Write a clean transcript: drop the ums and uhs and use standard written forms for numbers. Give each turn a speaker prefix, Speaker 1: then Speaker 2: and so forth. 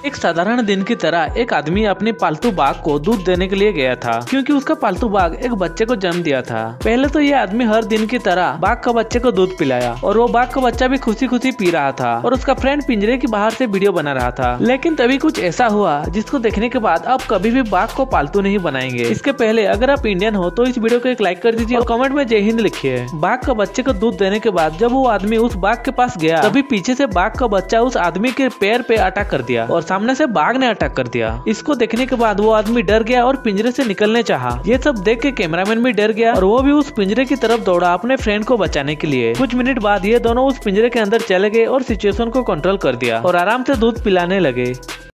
Speaker 1: एक साधारण दिन की तरह एक आदमी अपने पालतू बाघ को दूध देने के लिए गया था, क्योंकि उसका पालतू बाघ एक बच्चे को जन्म दिया था। पहले तो ये आदमी हर दिन की तरह बाघ का बच्चे को दूध पिलाया और वो बाघ का बच्चा भी खुशी खुशी पी रहा था और उसका फ्रेंड पिंजरे के बाहर से वीडियो बना रहा था। लेकिन तभी कुछ ऐसा हुआ जिसको देखने के बाद आप कभी भी बाघ को पालतू नहीं बनाएंगे। इसके पहले अगर आप इंडियन हो तो इस वीडियो को एक लाइक कर दीजिए और कमेंट में जय हिंद लिखिए। बाघ का बच्चे को दूध देने के बाद जब वो आदमी उस बाघ के पास गया, तभी पीछे से बाघ का बच्चा उस आदमी के पैर पे अटैक कर दिया और सामने से बाघ ने अटैक कर दिया। इसको देखने के बाद वो आदमी डर गया और पिंजरे से निकलने चाहा। ये सब देख के कैमरामैन भी डर गया और वो भी उस पिंजरे की तरफ दौड़ा अपने फ्रेंड को बचाने के लिए। कुछ मिनट बाद ये दोनों उस पिंजरे के अंदर चले गए और सिचुएशन को कंट्रोल कर दिया और आराम से दूध पिलाने लगे।